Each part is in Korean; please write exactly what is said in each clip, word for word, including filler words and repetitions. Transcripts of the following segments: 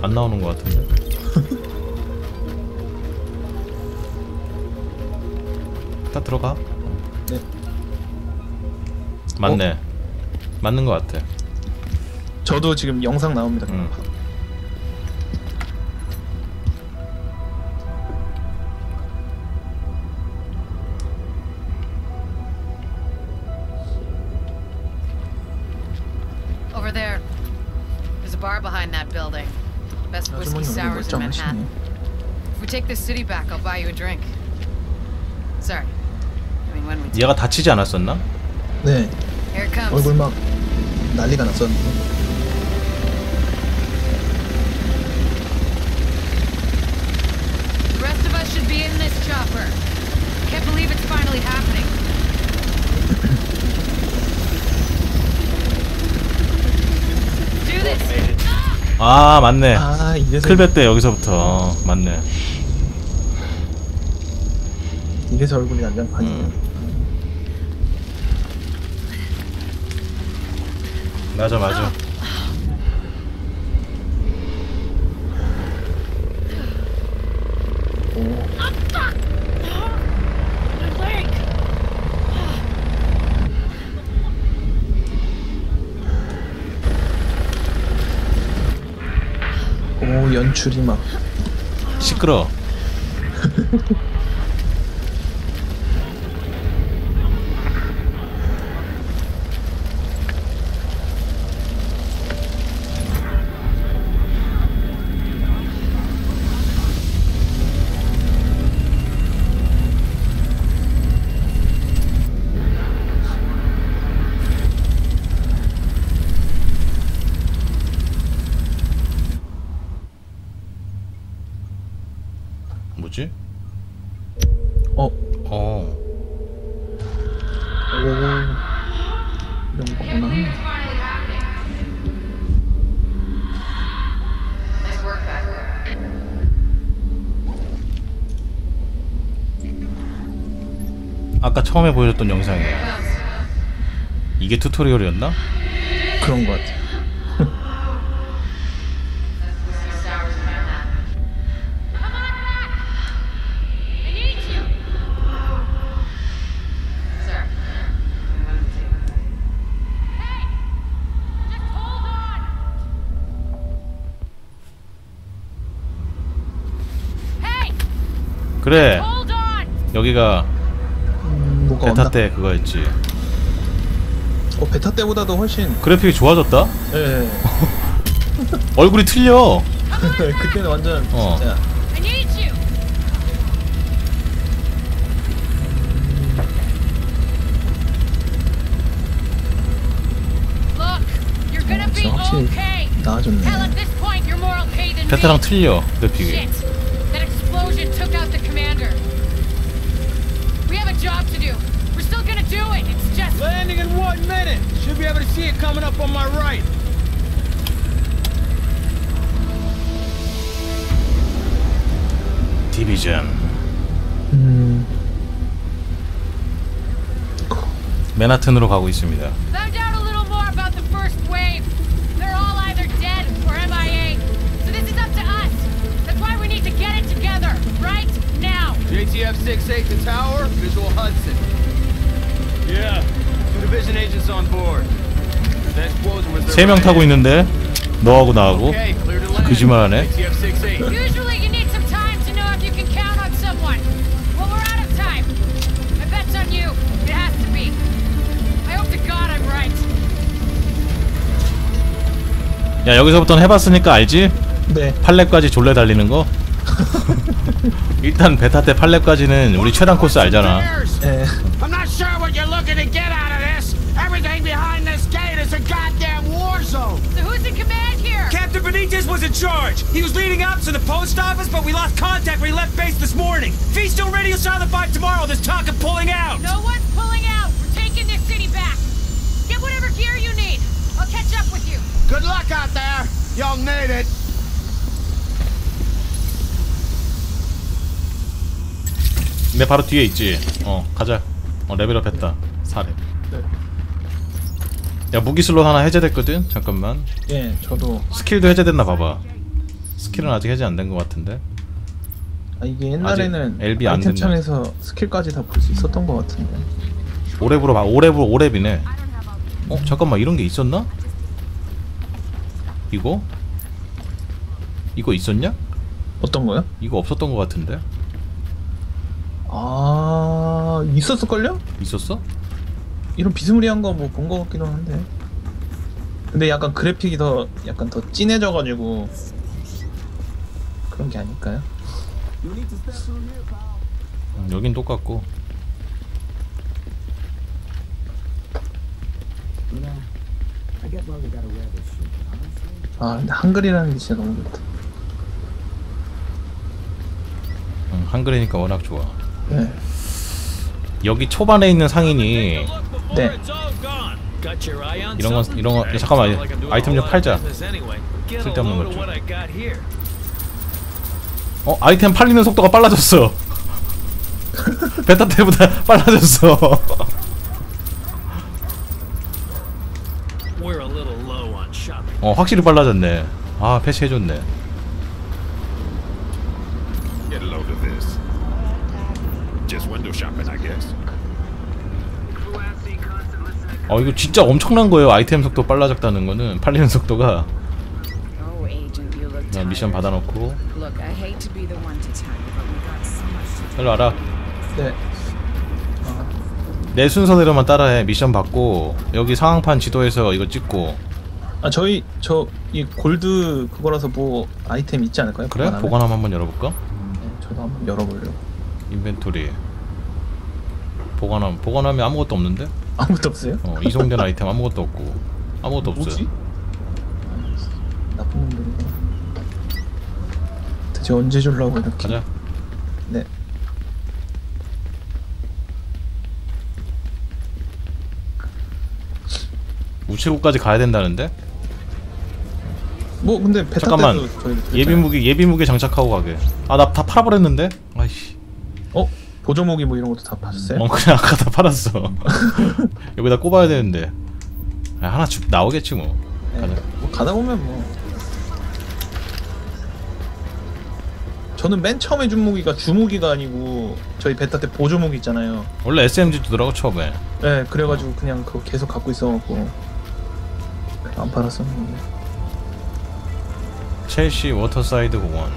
안 나오는 것 같은데. 딱 들어가. 네. 맞네. 어? 맞는 것 같아. 저도 지금 영상 나옵니다. 응. Over there. There's a bar behind that building. Best whiskey 아주머니 얼굴 sours in Manhattan. 멀쩡하시네. If we take this city back, I'll buy you a drink. Sorry. I mean, when we take... 얘가 다치지 않았었나? 네. Here it comes. 얼굴 막 난리가 났었는데. The rest of us should be in this chopper. Can't believe it's finally happening. Do this. 아 맞네. 아 이래서 클베 때 여기서부터. 어, 맞네. 이래서 얼굴이 난장판이네. 음. 맞아 맞아. 오. 오 연출이 막 시끄러. 뭐지? 어. 어. 오. 이런 거구나. 아까 처음에 보여줬던 영상이에요. 이게 튜토리얼이었나? 그런 거 같아. 그래. 여기가 음, 뭐가 베타 없나? 때 그거였지. 어 베타 때보다도 훨씬. 그래픽이 좋아졌다? 예. 얼굴이 틀려. 그때는 완전 어. 진짜. 어, 확실히 나아졌네. 베타랑 틀려 그래픽이. Landing in one minute. Should be able to see it coming up on my right. 디비전. 음. 맨하튼으로 가고 있습니다. Found out a little more about the first wave. They're all either dead or M I A. So this is up to us. That's why we need to get it together right now. J T F six eight to tower, visual Hudson. Yeah, two division agents on board. The explosion was 세 명 타고 있는데 너하고 나하고 Okay, clear to land. 거짓말하네. J T F six eight. Usually you need some time to know if you can count on someone. Well, we're out of time. My bet's on you. It has to be. I hope to God I'm right. 야 여기서부터는 해봤으니까 알지? 네. 팔렙까지 졸래 달리는 거? 일단 베타 때 팔렙까지는 우리 최단 코스 알잖아. 예. I'm not sure what you're looking to get out of this. Everything behind this gate is a goddamn war zone. So who's in command here? Captain Benitez was in charge. He was leading up to the post office, but we lost contact when he left base this morning. If he's still radio silent by tomorrow, there's talk of pulling out. No one's pulling out. We're taking this city back. Get whatever gear you need. I'll catch up with you. Good luck out there. You'll need it. 내 바로 뒤에 있지. 어 가자. 어 레벨업 했다. 사 렙. 네. 야 무기 슬롯 하나 해제됐거든? 잠깐만. 예, 저도 스킬도 해제됐나 봐봐. 스킬은 아직 해제 안 된 것 같은데. 아 이게 옛날에는 엘비 안 아이템 된다. 창에서 스킬까지 다 볼 수 있었던 것 같은데. 오랩으로 봐. 오랩으로 오랩이네. 어 잠깐만 이런 게 있었나? 이거? 이거 있었냐? 어떤 거요? 이거 없었던 것 같은데. 아 있었을걸요? 있었어? 이런 비스무리한 거 뭐 본 거 같기도 한데. 근데 약간 그래픽이 더 약간 더 진해져가지고 그런 게 아닐까요? 음, 여긴 똑같고. 아 근데 한글이라는 게 진짜 너무 좋다. 음, 한글이니까 워낙 좋아. 네. 여기 초반에 있는 상인이 네. 이런 건 이런 거 잠깐만 아이템 좀 팔자. 쓸데없는 것 좀. 어 아이템 팔리는 속도가 빨라졌어. 베타 때보다 빨라졌어. 어 확실히 빨라졌네. 아 패치해줬네. Get a load of this. Just window shopping, I guess. 어 이거 진짜 엄청난 거예요. 아이템 속도 빨라졌다는 거는 팔리는 속도가. Oh, agent, you look 자, 미션 tired. 받아놓고 Look, I hate to be the one to tell you, but we got so much to do. 일로 와라. 네. 내 순서대로만 따라해. 미션 받고 여기 상황판 지도에서 이거 찍고. 아 저희 저 이 골드 그거라서 뭐 아이템 있지 않을까요? 그래? 보관함에? 보관함 한번 열어볼까? 네, 저도 한번 열어보려고. 인벤토리. 보관함. 보관함에 아무것도 없는데? 아무것도 없어요? 어 이송된 아이템 아무것도 없고 아무것도 없어요. 뭐지? 아, 나쁜 놈들이네. 대체 언제 줄라고 이렇게? 가자. 네. 우체국까지 가야 된다는데? 뭐 근데 베타 잠깐만. 때도 저희 그랬잖아요. 예비 무기 예비 무기 장착하고 가게. 아 나 다 팔아버렸는데? 아이씨. 어? 보조무기 뭐 이런 것도 다 파셨어요? 어 그냥 아까 다 팔았어. 여기다 꼽아야 되는데. 아, 하나 주, 나오겠지 뭐. 네. 가자. 뭐 가다 보면 뭐. 저는 맨 처음에 준 무기가 주무기가 아니고 저희 베타 때 보조무기 있잖아요. 원래 에스엠지 주더라고 처음에. 네, 그래가지고 그냥 그거 계속 갖고 있어갖고 안 팔았었는데. 첼시 워터사이드 공원.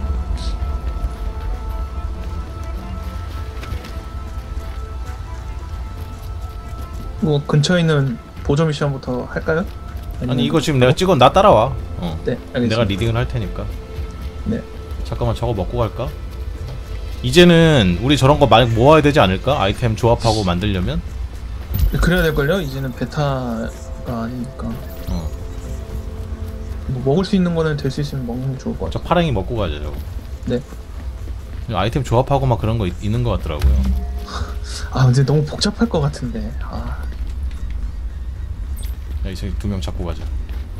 뭐 근처에 있는 보조 미션부터 할까요? 아니면- 아니 이거 지금 내가 찍어 나 따라와. 어. 네, 알겠습니다. 내가 리딩을 할 테니까. 네. 잠깐만 저거 먹고 갈까? 이제는 우리 저런 거 많이 모아야 되지 않을까? 아이템 조합하고 만들려면? 그래야 될걸요? 이제는 베타가 아니니까. 어. 뭐 먹을 수 있는 거는 될 수 있으면 먹는 게 좋을 것 저 같아요. 파랭이 먹고 가자 저거. 네. 아이템 조합하고 막 그런 거 있, 있는 것 같더라고요. 아 근데 너무 복잡할 것 같은데. 아. 야 이제 두 명 잡고 가자.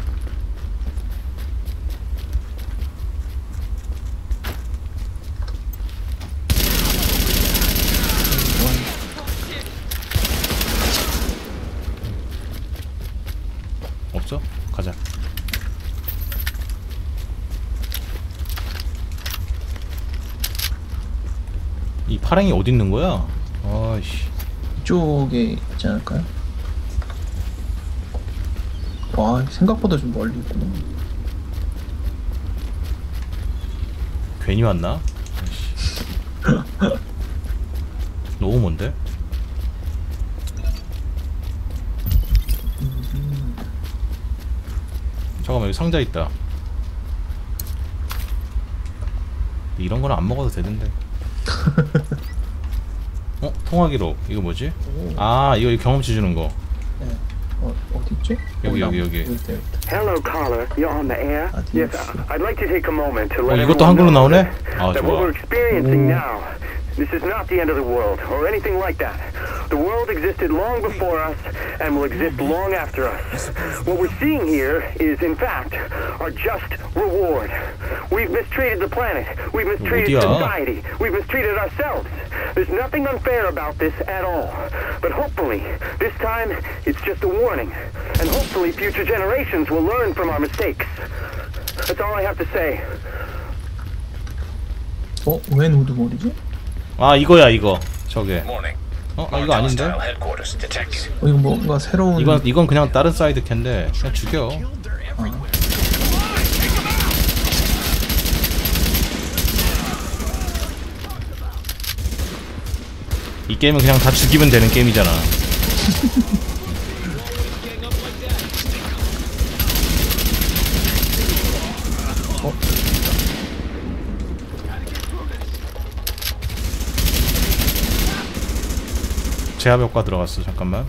없어? 가자. 이 파랭이 어디 있는 거야? 아이씨. 이쪽에 있지 않을까요? 와 생각보다 좀 멀리 있구나. 괜히 왔나? 아이씨. 너무 먼데? 잠깐만 여기 상자 있다. 이런 거는 안 먹어도 되는데. 어? 통화 기록 이거 뭐지? 아 이거 경험치 주는 거. 네. 어 어디 있지? 여기, 어, 여기, 나- 여기. 있다, 여기 있다. Hello, caller. You're on the air. 아, Yes, 뒤에 있어. I'd like to take a moment to 어 let 이것도 everyone 한글로 know 나오네? that, 아 that what 좋아. we're experiencing now, this is not the end of the world or anything like that. The world existed long before us and will exist long after us. What we're seeing here is, in fact, our just reward. We've mistreated the planet. We've mistreated 어디야? society. We've mistreated ourselves. There's nothing unfair about this at all. But hopefully, this time, it's just a warning. And hopefully, future generations will learn from our mistakes. That's all I have to say. 어? 웬 우두머리지? 아 이거야 이거. 저게. Morning. 어? 아 이거 아닌데? Hostile headquarters detected. 어 이거 뭔가 새로운 이건 이건 그냥 다른 사이드 캔데 그냥 죽여. 이 게임은 그냥 다 죽이면 되는 게임이잖아. 어? 제압 효과 들어갔어. 잠깐만.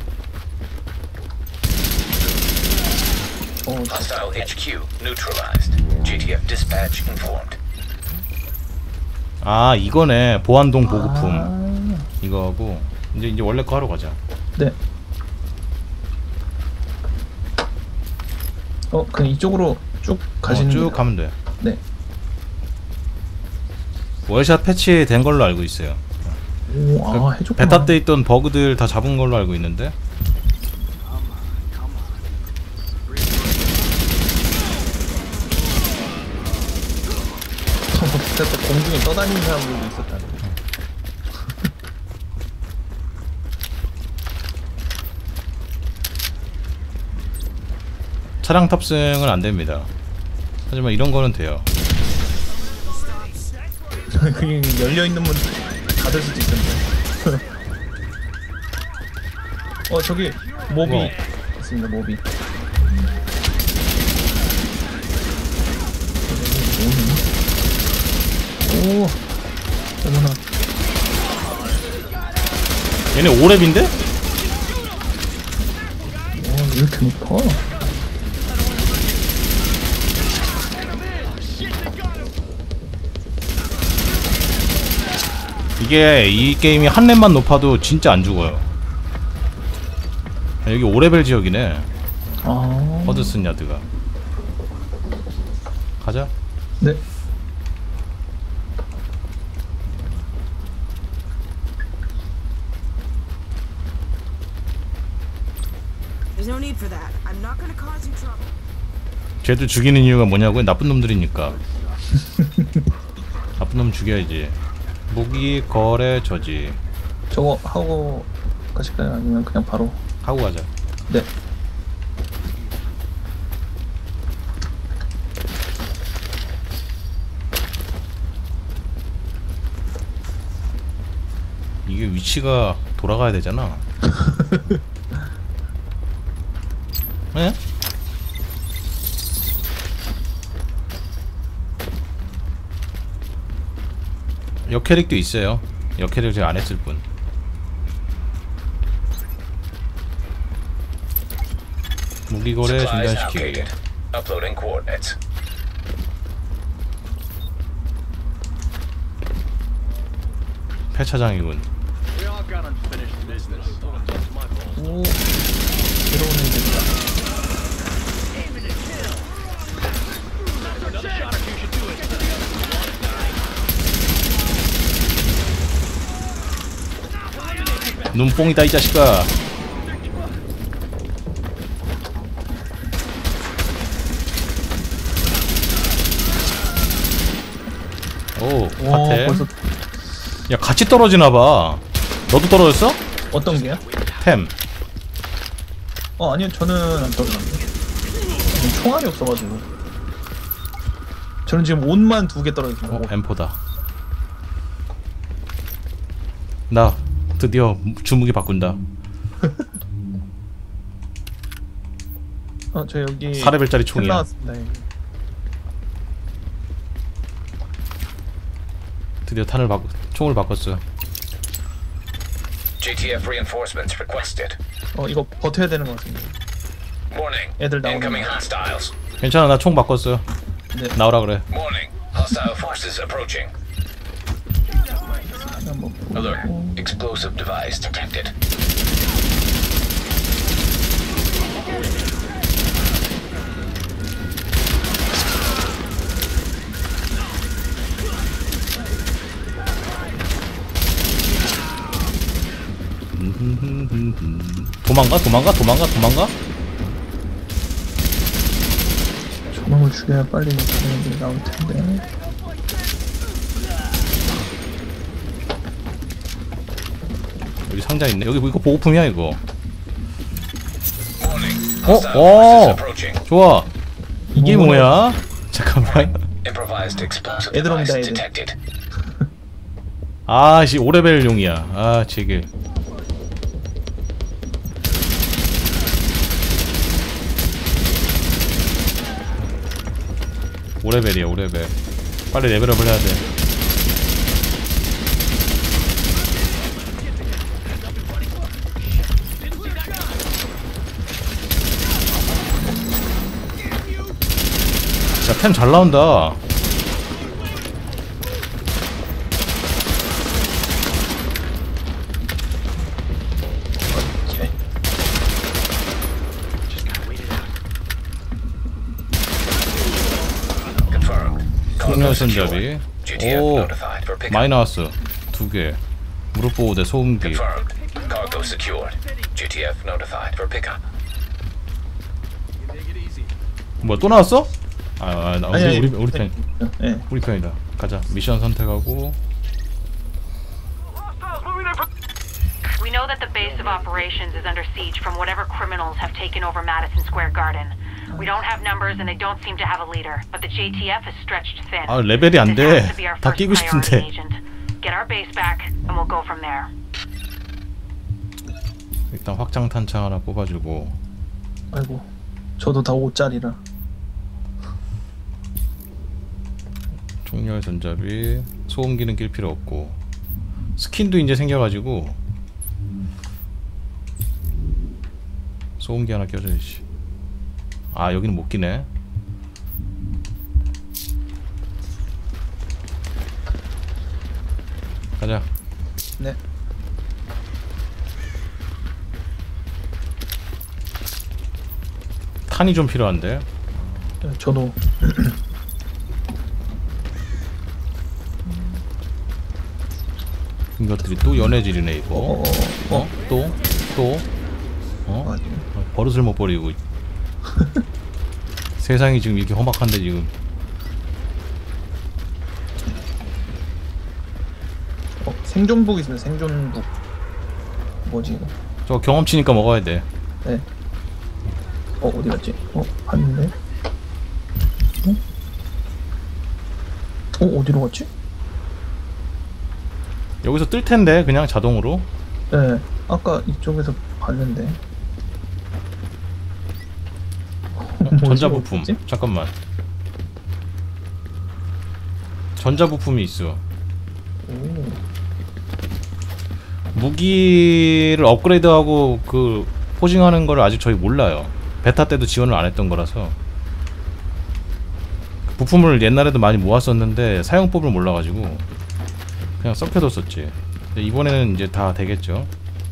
어, Hostile H Q neutralized. G T F dispatch informed. 아 이거네. 보안동 보급품. 아, 이거하고 이제 이제 원래 거 하러 가자. 네. 어, 그냥 이쪽으로 쭉 가시는 어, 쭉 거예요? 가면 돼. 네. 월샷 패치된 걸로 알고 있어요. 오, 아, 해줬구나. 베타 때 있던 버그들 다 잡은 걸로 알고 있는데. 베타 때 공중에 떠다니는 사람들도 있었다네. 차량 탑승은 안 됩니다. 하지만 이런 거는 돼요. 그게 열려 있는 문 닫을 수도 있던데. 어 저기 모비 뭐? 있습니다. 모비. 오, 어머나. 얘네 오랩인데? 와, 왜 이렇게 높아? 이게 이 게임이 한 렙만 높아도 진짜 안 죽어요. 여기 오 레벨 지역이네. 아, 허드슨 야드가. 가자. 네. There's no need for that. I'm not gonna cause you trouble. 쟤들 죽이는 이유가 뭐냐고요? 나쁜 놈들이니까. 나쁜 놈 죽여야지. 무기 거래 저지. 저거 하고 가실까요? 아니면 그냥 바로? 하고 가자. 네. 이게 위치가 돌아가야 되잖아. 네? 역캐릭도 있어요. 역캐릭 제가 안 했을 뿐. 무기거래 Supplies 중단시키기. outdated. Uploading coordinates. 폐차장이군. 오, 새로운 애들이다. 눈뽕이다 이 자식아. 오, 와, 파테. 벌써 야, 같이 떨어지나봐. 너도 떨어졌어? 어떤 게요? 템. 어, 아니요, 저는 안 떨어졌는데. 저는 총알이 없어가지고. 저는 지금 옷만 두 개 떨어졌습니다. 어, 엠포다. 나 드디어 주무기 바꾼다. 어, 저 여기 사 레벨짜리 템 총이야. 나왔습니다. 여기. 드디어 탄을 바 총을 바꿨어. G T F reinforcements requested. 어, 이거 버텨야 되는 것 같습니다. Warning. 애들 나오는 Incoming 거. hostiles. 괜찮아, 나 총 바꿨어. 네. 나오라 그래. Warning. Hostile forces approaching. 한번 Alert. 보고. Explosive device detected. 도망가, 도망가, 도망가, 도망가. 조망을 죽여야 빨리 저녁이 나올 텐데. 여기 상자 있네. 여기 이거 보호품이야 이거. Warning. 어? Hostile 오! forces approaching. 좋아. 이게 뭐야? 잠깐만. Improvised explosive 애들 옵니다, device 애들. detected. 아씨 오 레벨용이야. 아 제길. 오 레벨이야 오 레벨. 빨리 레벨업을 해야 돼. 자, 템 잘 나온다. Confirmed. Cargo 손잡이. secured. 지티에프 오, notified for pickup. 많이 나왔어. 두 개. 무릎 보호대 소음기. Confirmed. Cargo secured. 지티에프 notified for pickup. 뭐야 또 나왔어? 아, 아 나, 우리, 아니, 아니, 우리 우리 편 예. 우리 편이다. 가자. 미션 선택하고. We know that the base of operations is under siege from whatever criminals have taken over Madison Square Garden. We don't have numbers and they don't seem to have a leader, but the J T F is stretched thin. 아 레벨이 안 This 돼. has to be our 다 first 끼고 priority, 싶은데. agent. Get our base back and we'll go from there. 일단 확장 탄창 하나 뽑아주고. 아이고, 저도 다 오짜리라. 총열 손잡이. 소음기는 낄 필요 없고. 스킨도 이제 생겨가지고. 소음기 하나 껴줘야지. 아 여기는 못 끼네. 가자. 네. 탄이 좀 필요한데. 네, 저도 이것들이 또 연애질이네 이거. 어, 어? 또? 또? 어? 맞아. 버릇을 못 버리고. 세상이 지금 이렇게 험악한데 지금. 어, 생존북 있으면 생존북. 뭐지 이거? 저 경험치니까 먹어야 돼. 네. 어 어디 갔지? 어 봤는데. 어? 어 어디로 갔지? 여기서 뜰 텐데 그냥 자동으로. 네. 아까 이쪽에서 봤는데. 어, 전자부품. 뭐지? 잠깐만. 전자부품이 있어. 오. 무기를 업그레이드하고 그 포징하는 거를 아직 저희 몰라요. 베타 때도 지원을 안 했던 거라서. 부품을 옛날에도 많이 모았었는데 사용법을 몰라가지고 그냥 썩혀뒀었지. 근데 이번에는 이제 다 되겠죠.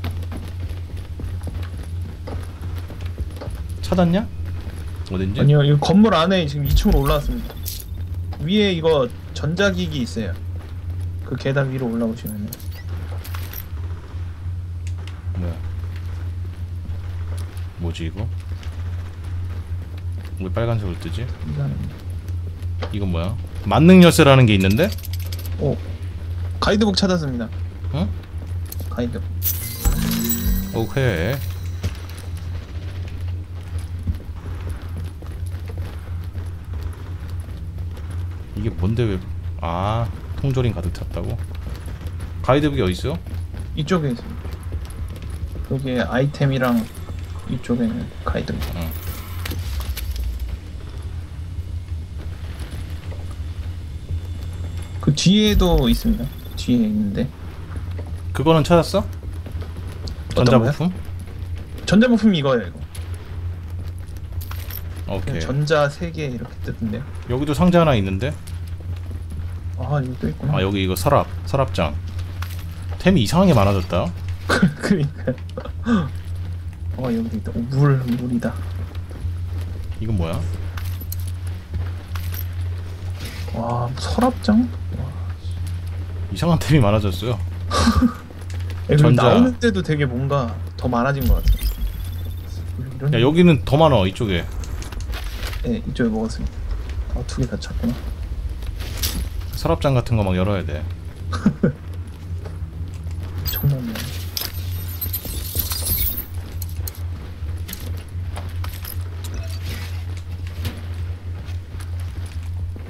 찾았냐? 어딘지? 아니요, 이 건물 안에 지금 이 층으로 올라왔습니다. 위에 이거 전자기기 있어요. 그 계단 위로 올라오시면은. 뭐야? 뭐지 이거? 왜 빨간색으로 뜨지? 이상합니다. 이건 뭐야? 만능 열쇠라는 게 있는데? 오, 가이드북 찾았습니다. 응? 가이드북. 오케이. 이게 뭔데 왜? 아, 통조림 가득 찼다고? 가이드북이 어디 있어? 이쪽에 있습니다. 여기에 아이템이랑 이쪽에는 가이드북. 응. 그 뒤에도 있습니다. 뒤에 있는데. 그거는 찾았어? 어떤 전자부품? 전자부품이 이거예요. 이거. 오케이. 전자 세 개 이렇게 뜨던데요. 여기도 상자 하나 있는데? 아 여기 또 있구나. 아 여기 이거 서랍, 서랍장. 템이 이상하게 많아졌다. 그러니까. 어 여기도 있다. 오, 물 물이다. 이건 뭐야? 와 서랍장? 와. 이상한 템이 많아졌어요. 여기 전자. 나오는 데도 되게 뭔가 더 많아진 것 같아. 이런... 야 여기는 더 많아 이쪽에. 네 이쪽에 먹었습니다. 아 두 개 다 찾구나. 서랍장 같은 거 막 열어야 돼. 엄청나네.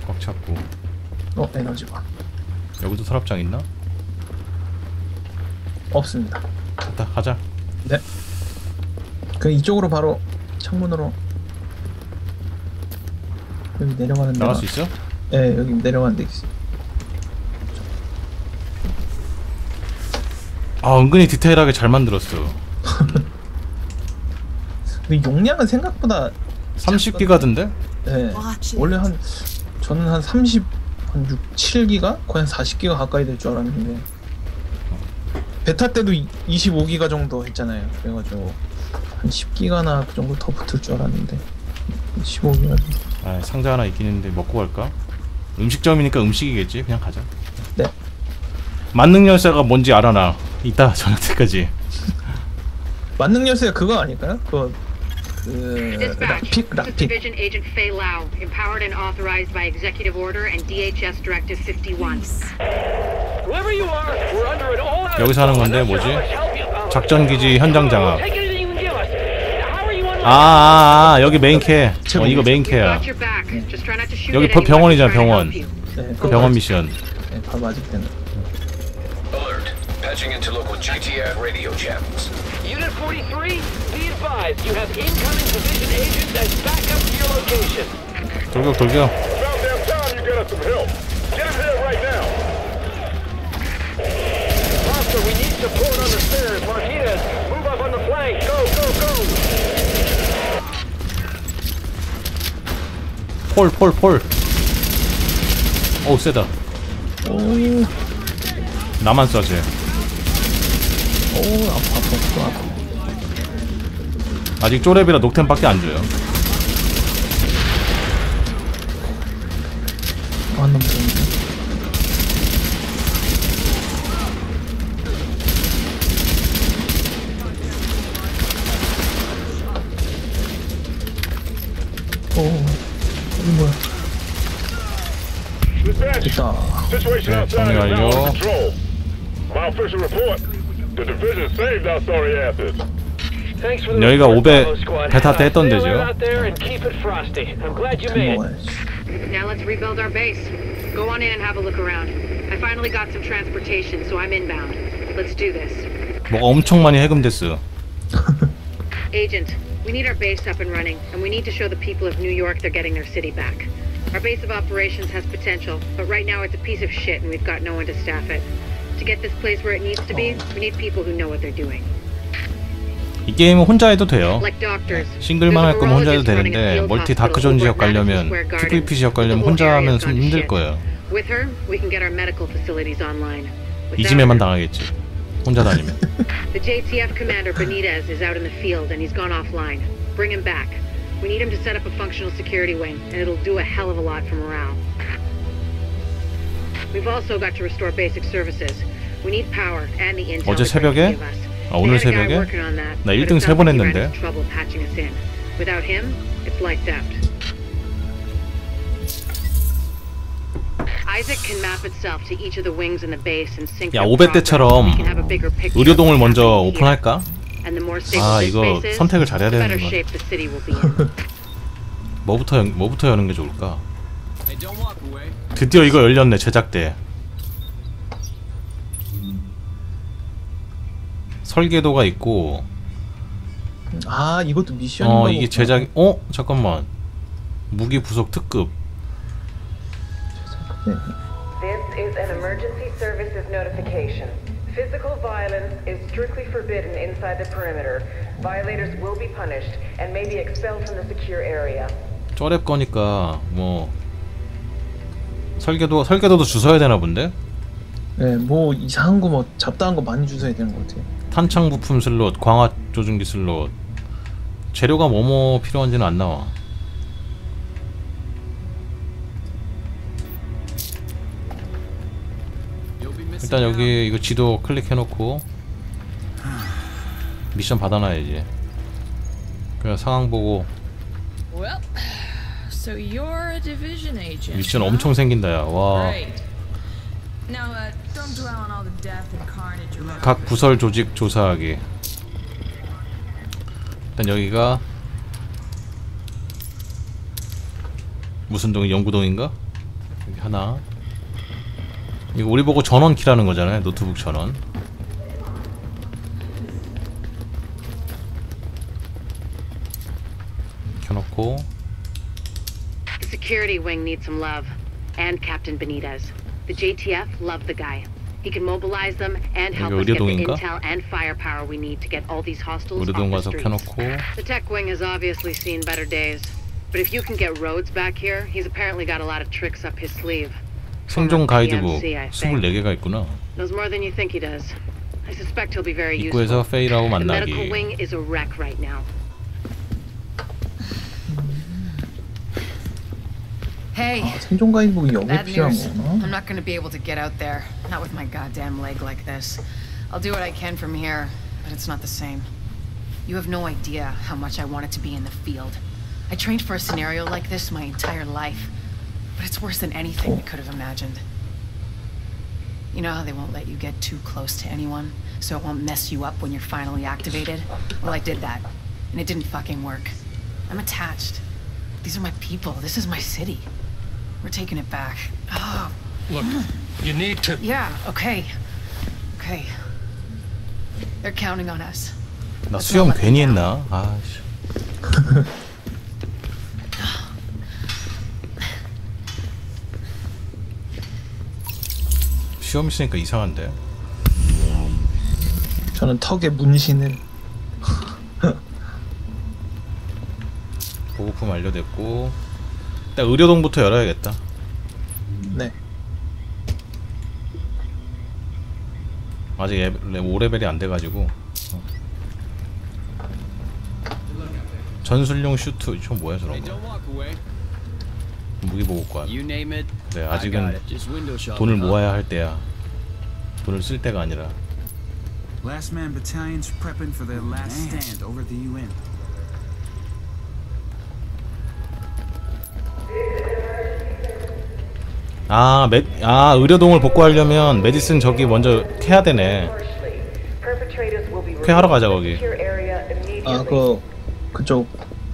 꽉 찼고. 어 에너지바. 여기도 서랍장 있나? 없습니다. 됐다 가자. 네. 그 이쪽으로 바로 창문으로 여기 내려가는 데 나갈 수 있어? 네 여기 내려가는 데 있어. 아 은근히 디테일하게 잘 만들었어. 근데 용량은 생각보다 삼십 기가던데? 네. 원래 한 저는 한 삼십, 한 육, 칠 기가? 거의 한 사십 기가 가까이 될 줄 알았는데 베타 때도 이십오 기가 정도 했잖아요. 그래가지고 한 십 기가나 그 정도 더 붙을 줄 알았는데 십오 기가. 아 상자 하나 있긴 있는데 먹고 갈까? 음식점이니까 음식이겠지? 그냥 가자. 네. 만능 열쇠가 뭔지 알아 나. 이따 저녁 때까지. 만능 열쇠가 그거 아닐까요? 그거 그 락픽 락픽. Division Agent Fei Lau, empowered and authorized by Executive Order and D H S Directive fifty-one. Whoever you are, we're under an all-out. 여기서 하는 건데 뭐지? 작전 기지 현장 장악. 아, 아, 아 여기 메인 캐. 어 이거 메인 캐야. 여기 병원이잖아 병원. 네, 병원 미션. 네, 바로 맞을 때는. Alert. Patching into local G T F radio channels. Unit forty-three, be advised, you have incoming division agents as backup to your location. 돌격 돌격. About damn time you get us some help. Get him here right now. Master, we need support on the stairs. Martinez, move up on the flank. Go, go, go. 폴 폴 폴. 어우 세다. 오. 나만 쏴지. 오 아파 아파 또 아파. 아직 쪼렙이라 녹템밖에 안 줘요. 아 너무 좋은데. 오 이거 뭐야? 됐다. Situation 네, outside 정리 is now 완료. under control. My official report: the division saved our sorry asses. Thanks for the 여기가 report, 오백 Bravo squad. 베타 때 했던 Sail 데죠. it out there and keep it frosty. I'm glad you made it. 먹어야지. Now let's rebuild our base. Go on in and have a look around. I finally got some transportation, so I'm inbound. Let's do this. 뭐가 엄청 많이 해금됐어. Agent, we need our base up and running, and we need to show the people of New York they're getting their city back. Our base of operations has potential, but right now it's a piece of shit and we've got no one to staff it. To get this place where it needs to be, we need people who know what they're doing. 이 게임은 혼자 해도 돼요. Like doctors. 싱글만 할 거면 혼자 해도 되는데 멀티 다크존 지역 가려면 피브이피 지역 가려면 혼자 하면 좀 힘들 거예요. With her, we can get our medical facilities online. 이지매만 당하겠지. 혼자 다니면. The J T F commander Benitez is out in the field and he's gone offline. Bring him back. We need him to set up a functional security wing, and it'll do a hell of a lot for morale. We've also got to restore basic services. We need power and the intel. 어제 새벽에? 아 오늘 새벽에? 나 일 등 세 번 했는데. Without him, it's lights out. Isaac can map itself to each of the wings in the base and sync. 야 오백 대처럼 의료동을 먼저 오픈할까? 아 이거 선택을 잘해야 되는 거. 뭐부터 연, 뭐부터 여는 게 좋을까? 드디어 이거 열렸네 제작대. 설계도가 있고. 아 이것도 미션인가 어 이게 제작. 어 잠깐만. 무기 부속 특급. This is an emergency services notification. Physical violence is strictly forbidden inside the perimeter. Violators will be punished and may be expelled from the secure area. 쪼렙 거니까 뭐 설계도 설계도도 주워야 되나 본데? 네, 뭐 이상한 거 뭐 잡다한 거 많이 주워야 되는 것 같아요. 탄창 부품 슬롯, 광화 조준기 슬롯. 재료가 뭐뭐 필요한지는 안 나와. 일단 여기 이거 지도 클릭해놓고 미션 받아놔야지. 그냥 상황 보고. Well, so you're a division agent. 미션 엄청 생긴다 야. 와. Now, uh, don't dwell on all the death and carnage around. 각 부설 조직 조사하기. 일단 여기가 무슨 동이 영구동인가? 여기 하나. 이거 우리 보고 전원 키라는 거잖아요. 노트북 전원. 켜놓고. The security wing needs some love, and Captain Benitez. The J T F love the guy. He can mobilize them and help us get the intel and firepower we need to get all these hostiles off the streets. 켜놓고. The tech wing has obviously seen better days, but if you can get Rhodes back here, he's apparently got a lot of tricks up his sleeve. 생존 가이드북 스물네 개가 있구나. Knows more than you think he does. I suspect he'll be very useful. 입구에서 페이라고 The 만나기. medical wing is a wreck right now. Hey. 아, 생존 가이드북이 여기 Bad 필요한 news. 거구나. I'm not gonna be able to get out there. Not with my goddamn leg like this. I'll do what I can from here, but it's not the same. You have no idea how much I wanted to be in the field. I trained for a scenario like this my entire life, but it's worse than anything I could have imagined. You know how they won't let you get too close to anyone, so it won't mess you up when you're finally activated? Well, I did that, and it didn't fucking work. I'm attached. These are my people. This is my city. We're taking it back. Oh. Look, you need to... Yeah, okay. Okay. They're counting on us. 나 수영 괜히 했나? 아씨. 시험 있으니까 이상한데. 저는 턱에 문신을. 보급품 완료됐고 일단 의료동부터 열어야겠다. 네. 아직 오 레벨이 안 돼가지고. 어. 전술용 슈트 이거 뭐야 저런 거. 무기보급관. 네, 아직은 돈을 모아야 할 때야. 돈을 쓸 때가 아니라. Last man battalions prepping for their last stand over the U N. 아, 메, 아 의료동을 복구하려면 메디슨 저기 먼저 캐야 되네. 캐하러 가자 거기. 아, 그 그쪽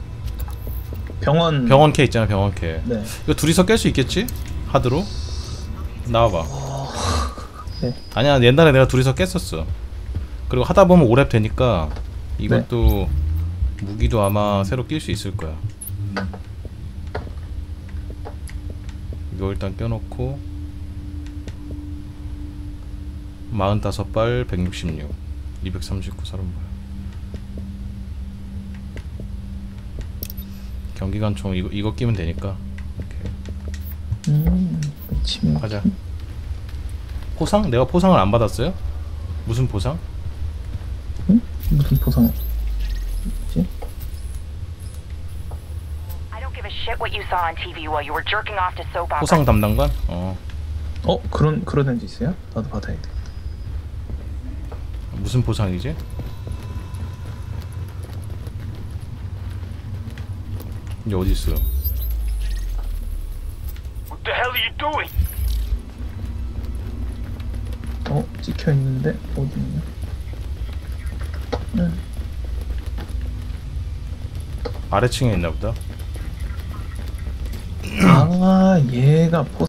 병원 병원 캐 있잖아, 병원 캐. 네. 이거 둘이서 깰 수 있겠지? 하드로? 나와봐. 어... 네. 아니야, 옛날에 내가 둘이서 깼었어. 그리고 하다 보면 오랩 되니까 이것도 네. 무기도 아마 새로 낄 수 있을 거야. 이거 일단 껴놓고 사십오 발 백육십육 이백삼십구 사람발 경기관총 이거 이거 끼면 되니까. 오케이. 음, 가자. 포상? 내가 포상을 안 받았어요? 무슨 포상? 응? 무슨 포상? 뭐지? 포상 담당관? 어. 어, 그런 그런 애도 있어요? 나도 받아야 돼. 무슨 포상이지? 이제 어디 있어? What the hell are you doing? 어, 찍혀 있는데 어디 있냐? 네. 아래층에 있나 보다. 아, 얘가 포